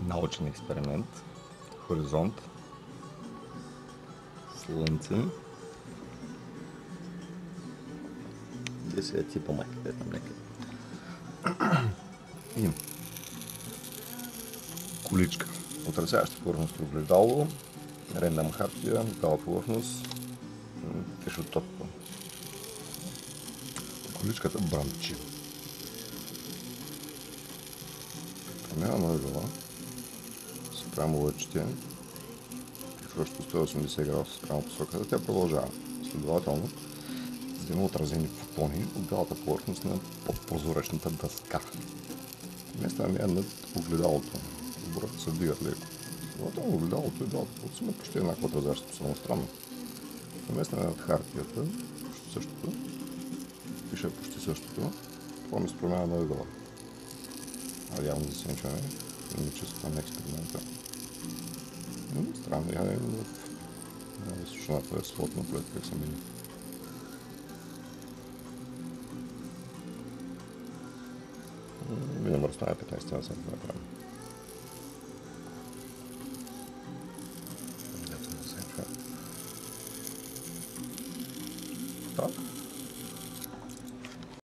научен експеримент. Хоризонт. Слънце. Где сега типа майката е там някъде. И количка. Отразяваща повърхност огледало, рендъм хартия, метална повърхност, тешотопка. Количката бранчи. Промяна на ъгъла спрямо лъчите, включващо 180 градуса спрямо посоката, тя продължава. Следователно, за да има отразени фотони от бялата повърхност на подпрозрачната дъска. Вместо нея над огледалото. Оборотите се вдигат леко. Следователно, огледалото и бялата повърхност има почти еднаква отразяща способност. Странно. Вместо над хартията, същото, пише почти същото, това ми с промяна на ъгъла. Явно засенчване на чистота на експеримента. Странно, я именно в сушената е слотна, след как се мини. Видим разстояние 15 см. Так.